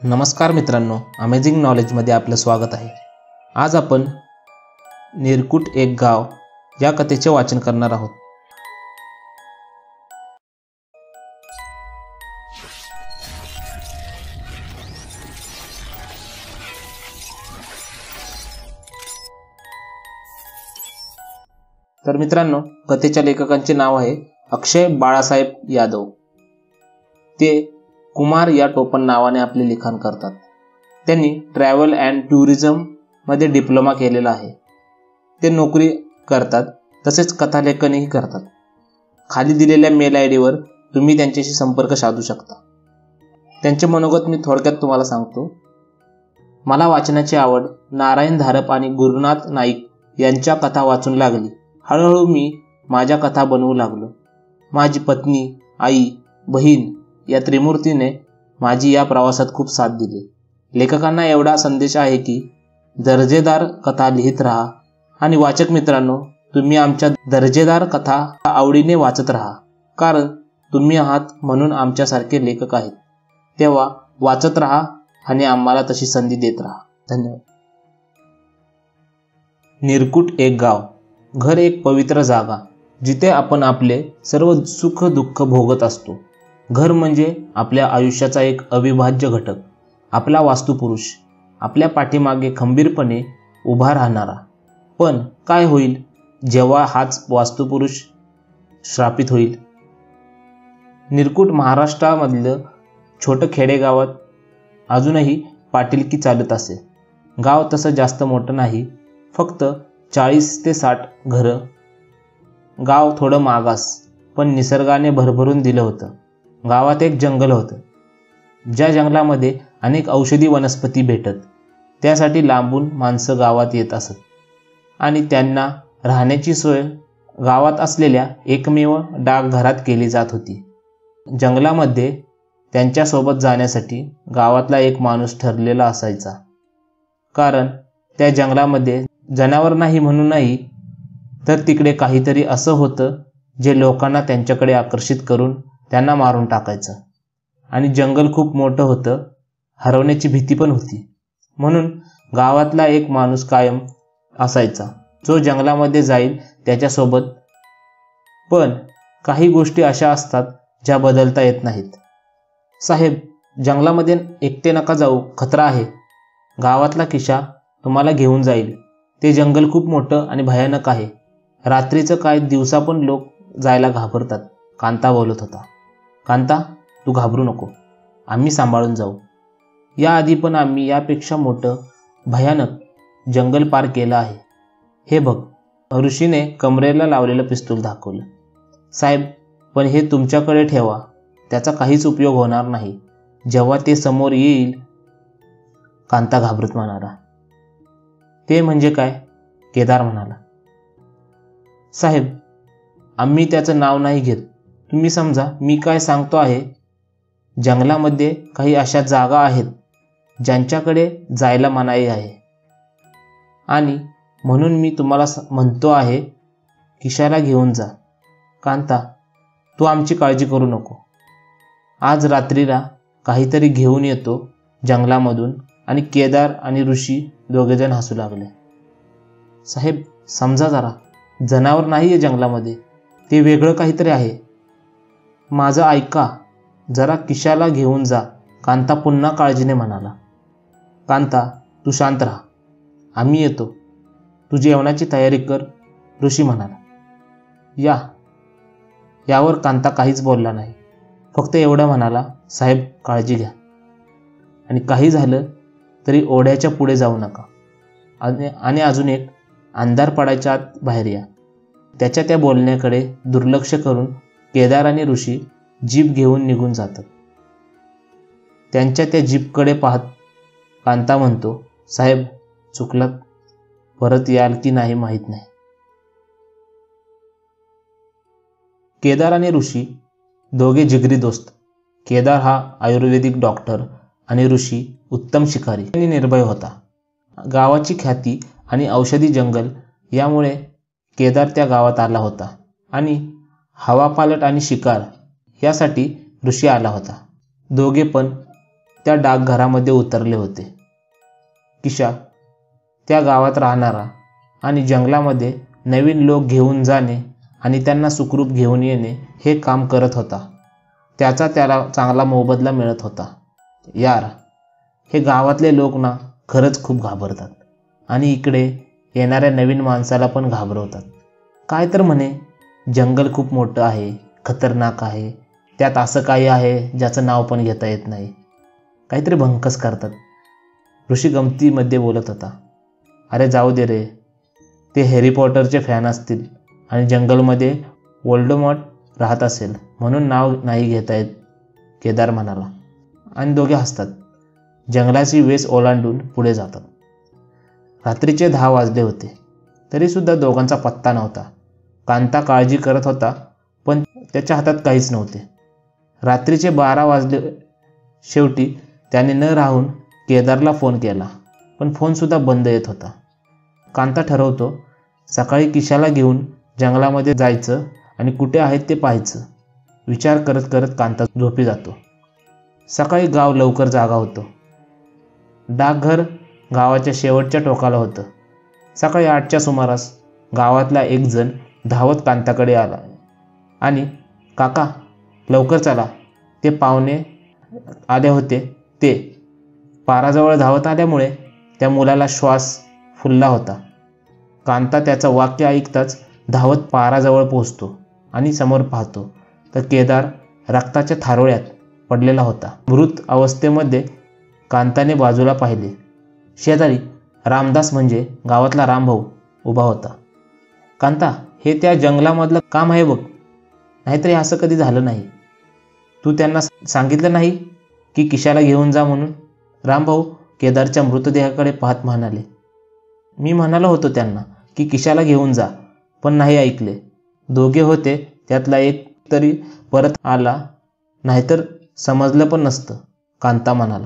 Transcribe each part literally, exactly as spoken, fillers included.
नमस्कार मित्रांनो, अमेझिंग नॉलेजमध्ये आपलं स्वागत आहे। आज आपण निरकुट एक गाव या कथेचे वाचन करणार आहोत। तर मित्रांनो, कथेच्या लेखकांचे नाव आहे अक्षय बाळासाहेब यादव। ते कुमार या टोपण नावाने आपले लिखाण करतात। त्यांनी ट्रॅव्हल अँड टुरिझम मध्ये डिप्लोमा केलेला आहे। ते नोकरी करतात, तसेच कथालेखनही करतात। खाली दिलेल्या मेल आय डीवर तुम्ही त्यांच्याशी संपर्क साधू शकता। त्यांचे मनोगत मी थोडक्यात तुम्हाला सांगतो। मला वाचनाची आवड नारायण धारप आणि गुरुनाथ नाईक यांच्या कथा वाचून लागली। हळूहळू मी माझ्या कथा बनवू लागलो। माझी पत्नी, आई, बहीण या त्रिमूर्तीने माझी या प्रवासात खूप साथ दिली। लेखकांना एवढा संदेश आहे की दर्जेदार कथा लिहित राहा आणि वाचक मित्रांनो, तुम्ही आमच्या दर्जेदार कथा आवडीने वाचत राहा, कारण तुम्ही आहात म्हणून आमच्यासारखे लेखक आहेत। तेव्हा वाचत राहा आणि आम्हाला तशी संधी देत राहा। धन्यवाद। निरकुट एक गाव। घर एक पवित्र जागा, जिथे आपण आपले सर्व सुख दुःख भोगत असतो। घर म्हणजे आपल्या आयुष्याचा एक अविभाज्य घटक, आपला वास्तुपुरुष, आपल्या पाठीमागे खंबीरपणे उभा राहणारा। पण काय होईल जेव्हा हाच वास्तुपुरुष श्रापित होईल? निरकुट महाराष्ट्रामधलं छोटं खेडेगावात अजूनही पाटीलकी चालत असे। गाव तसं जास्त मोठं नाही, फक्त चाळीस ते साठ घरं। गाव थोडं मागास, पण निसर्गाने भरभरून दिलं होतं। गावात एक जंगल होतं, ज्या जंगलामध्ये अनेक औषधी वनस्पती भेटत। त्यासाठी लांबून माणसं गावात येत असत आणि त्यांना राहण्याची सोय गावात असलेल्या एकमेव डाकघरात केली जात होती। जंगलामध्ये त्यांच्यासोबत जाण्यासाठी गावातला एक माणूस ठरलेला असायचा, कारण त्या जंगलामध्ये जनावर नाही म्हणूनही, तर तिकडे काहीतरी असं होतं जे लोकांना त्यांच्याकडे आकर्षित करून त्यांना मारून टाकायचं। आणि जंगल खूप मोठं होतं, हरवण्याची भीती पण होती। म्हणून गावातला एक माणूस कायम असायचा, जो जंगलामध्ये जाईल त्याच्यासोबत। पण काही गोष्टी अशा असतात ज्या बदलता येत नाहीत। साहेब, जंगलामध्ये एकटे नका जाऊ, खतरा आहे। गावातला किशा तुम्हाला घेऊन जाईल। ते जंगल खूप मोठं आणि भयानक आहे। रात्रीचं काय, दिवसा पण लोक जायला घाबरतात, कांता बोलत होता। कांता, तू घाबरू नको, आम्ही सांभाळून जाऊ। याआधी पण आम्ही यापेक्षा मोठं भयानक जंगल पार केलं आहे। हे बघ, ऋषीने कमरेला लावलेलं पिस्तूल दाखवलं। साहेब, पण हे तुमच्याकडे ठेवा, त्याचा काहीच उपयोग होणार नाही जेव्हा ते समोर येईल, कांता घाबरत म्हणाला। ते म्हणजे काय? केदार म्हणाला। साहेब, आम्ही त्याचं नाव नाही घेत, तुम्ही समजा मी काय सांगतो आहे। जंगलामध्ये काही अशा जागा आहेत ज्यांच्याकडे जायला मनाई आहे, आणि म्हणून मी तुम्हाला म्हणतो आहे, किशाला घेऊन जा। कांता, तू आमची काळजी करू नको। आज रात्रीला काहीतरी घेऊन येतो जंगलामधून। आणि केदार आणि ऋषी दोघेजण हसू लागले। साहेब, समजा जरा, जनावर नाही आहे जंगलामध्ये, ते वेगळं काहीतरी आहे। माझं ऐका जरा, किशाला घेऊन जा, कांता पुन्हा काळजीने म्हणाला। कांता, तू शांत राहा, आम्ही येतो, तू जेवणाची तयारी कर, ऋषी म्हणाला। या यावर कांता काहीच बोलला नाही, फक्त एवढं म्हणाला, साहेब काळजी घ्या, आणि काही झालं तरी ओढ्याच्या पुढे जाऊ नका, आणि आणि अजून एक, अंधार पडायच्या आत बाहेर या। त्याच्या त्या बोलण्याकडे दुर्लक्ष करून केदार आणि ऋषी जीप घेऊन निघून जातात। त्यांच्या त्या जीपकडे पाहत कांता म्हणतो, साहेब चुकलात, परत याल की नाही माहीत नाही। केदार आणि ऋषी दोघे जिगरी दोस्त। केदार हा आयुर्वेदिक डॉक्टर आणि ऋषी उत्तम शिकारी आणि निर्भय होता। गावाची ख्याती आणि औषधी जंगल यामुळे केदार त्या गावात आला होता, आणि हवापालट आणि शिकार यासाठी ऋषी आला होता। दोघे पण त्या डाकघरामध्ये उतरले होते. किशा त्या गावात राहणारा आणि जंगलामध्ये नवीन लोक घेऊन जाणे आणि त्यांना सुखरूप घेऊन येणे हे काम करत होता. त्याचा त्याला चांगला मोबदला मिळत होता. यार, हे गावातले लोक ना खरंच खूप घाबरतात आणि इकडे येणाऱ्या नवीन माणसाला पण घाबरवतात. काय तर म्हणे जंगल खूप मोठं आहे, खतरनाक आहे, त्यात असं काही आहे ज्याचं नाव पण घेता येत नाही. काहीतरी भंकस करतात. ऋषी गमतीमध्ये बोलत होता. अरे जाऊ दे रे, ते हॅरी पॉटरचे फॅन असतील आणि जंगलमध्ये वोल्डेमॉर्ट राहत असेल म्हणून नाव नाही घेता येत, केदार म्हणाला. आणि दोघे हसतात. जंगलाची वेस ओलांडून पुढे जातात. रात्रीचे दहा वाजले होते तरीसुद्धा दोघांचा पत्ता नव्हता. कांता काळजी करत होता पण त्याच्या हातात काहीच नव्हते. रात्रीचे बारा वाजले. शेवटी त्याने न राहून केदारला फोन केला पण फोनसुद्धा बंद येत होता. कांता ठरवतो सकाळी किशाला घेऊन जंगलामध्ये जायचं आणि कुठे आहेत ते पाहायचं. विचार करत करत कांता झोपी जातो. सकाळी गाव लवकर जागा होतं. डाकघर गावाच्या शेवटच्या टोकाला होतं. सकाळी आठच्या सुमारास गावातला एक जण धावत कांताकडे आला आणि काका लवकर चला, ते पाहुणे आले होते. ते पाराजवळ धावत आल्यामुळे त्या मुलाला श्वास फुलला होता. कांता त्याचं वाक्य ऐकताच धावत पाराजवळ पोहोचतो आणि समोर पाहतो तर केदार रक्ताच्या थारोळ्यात पडलेला होता. मृत अवस्थेमध्ये. कांताने बाजूला पाहिले. शेजारी रामदास म्हणजे गावातला रामभाऊ उभा होता. कांता, हे त्या जंगलामधलं काम आहे बघ, नाहीतरी असं कधी झालं नाही. तू त्यांना सांगितलं नाही की किशाला घेऊन जा म्हणून? रामभाऊ केदारच्या मृतदेहाकडे पाहत म्हणाले. मी म्हणालो होतो त्यांना की किशाला घेऊन जा, पण नाही ऐकले. दोघे होते त्यातला एक तरी परत आला नाहीतर समजलं पण नसतं, कांता म्हणाला.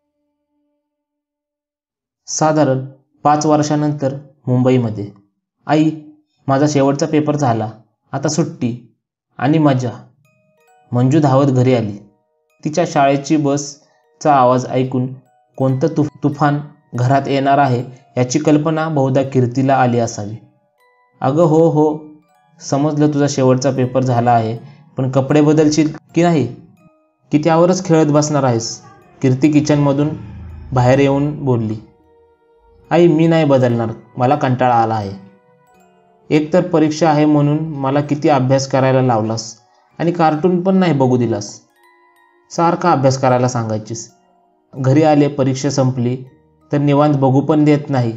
साधारण पाच वर्षानंतर मुंबईमध्ये. आई, माझा शेवटचा पेपर झाला, आता सुट्टी आणि मजा. मंजू धावत घरी आली. तिच्या शाळेची बसचा आवाज ऐकून कोणतं तुफ तुफान घरात येणार आहे याची कल्पना बहुधा कीर्तीला आली असावी. अगं हो हो, समजलं तुझा शेवटचा पेपर झाला आहे, पण कपडे बदलशील की नाही, की त्यावरच खेळत बसणार आहेस? कीर्ती किचनमधून बाहेर येऊन बोलली. आई, मी नाही बदलणार, मला कंटाळा आला आहे. एकतर परीक्षा आहे म्हणून मला किती अभ्यास करायला लावलास आणि कार्टून पण नाही बघू दिलास. सारखा अभ्यास करायला सांगायचीस. घरी आले परीक्षा संपली तर निवांत बघू पण देत नाही.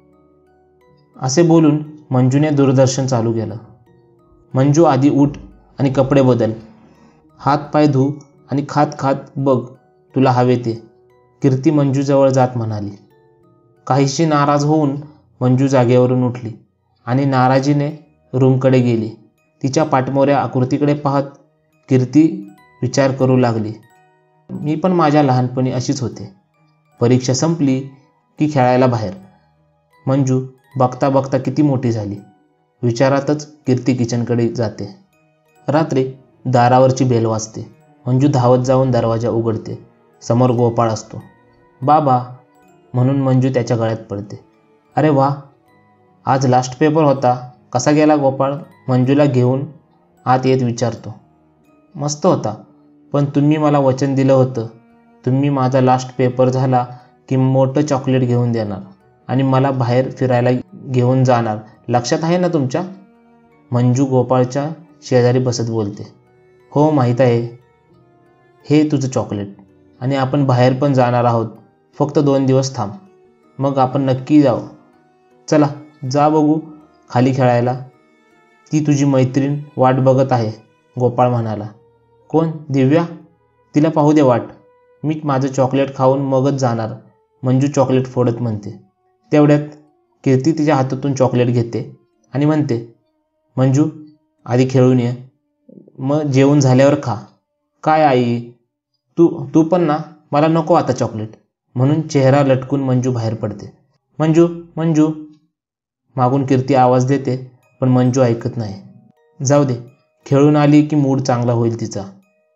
असे बोलून मंजूने दूरदर्शन चालू केलं. मंजू, आधी उठ आणि कपडे बदल, हात पाय धू आणि खात खात बघ तुला हवे ते, कीर्ती मंजूजवळ जात म्हणाली. काहीशी नाराज होऊन मंजू जागेवरून उठली आणि नाराजीने रूमकडे गेली. तिच्या पाठमोऱ्या आकृतीकडे पाहत कीर्ती विचार करू लागली. मी पण माझ्या लहानपणी अशीच होते. परीक्षा संपली की खेळायला बाहेर. मंजू बघता बघता किती मोठी झाली. विचारातच कीर्ती किचनकडे जाते. रात्री दारावरची बेल वाजते. मंजू धावत जाऊन दरवाजा उघडते. समोर गोपाळ असतो. बाबा म्हणून मंजू त्याच्या गळ्यात पडते. अरे वा, आज लास्ट पेपर होता, कसा गेला गोपाळ? मंजूला घेऊन आत येत विचारतो. मस्त होता, पण तुम्ही मला वचन दिलं होतं, तुम्ही माझा लास्ट पेपर झाला की मोठं चॉकलेट घेऊन देणार आणि मला बाहेर फिरायला घेऊन जाणार, लक्षात आहे ना तुमच्या? मंजू गोपाळच्या शेजारी बसत बोलते. हो माहीत आहे, हे तुझं चॉकलेट आणि आपण बाहेर पण जाणार आहोत. फक्त दोन दिवस थांब, मग आपण नक्की जाऊ. चला जा बघू खाली खेळायला. ती तुझी मैत्रीण वाट बघत आहे, गोपाळ म्हणाला. कोण? दिव्या? तिला पाहू दे वाट, मी माझं चॉकलेट खाऊन मगच जाणार, मंजू चॉकलेट फोडत म्हणते. तेवढ्यात कीर्ती तिच्या हातातून चॉकलेट घेते आणि म्हणते, मंजू आधी खेळून ये, मग जेवण झाल्यावर खा. काय आई, तू तू पण ना, मला नको आता चॉकलेट, म्हणून चेहरा लटकून मंजू बाहेर पडते. मंजू मंजू मागून कीर्ती आवाज देते, पण मंजू ऐकत नाही. जाऊ दे, खेळून आली की मूड चांगला होईल तिचा.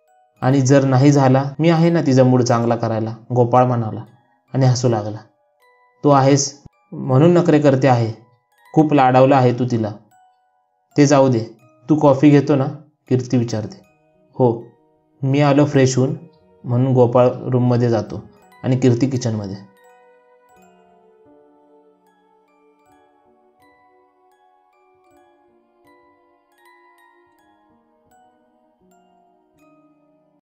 आणि जर नाही झाला, मी आहे ना तिचा मूड चांगला करायला, गोपाळ म्हणाला आणि हसू लागला. तू आहेस म्हणून नखरे करते आहे. खूप लाडावलं आहे तू तिला. ते जाऊ दे, तू कॉफी घेतो ना, कीर्ती विचारते. हो, मी आलो फ्रेश होऊन, म्हणून गोपाळ रूममध्ये जातो आणि कीर्ती किचनमध्ये.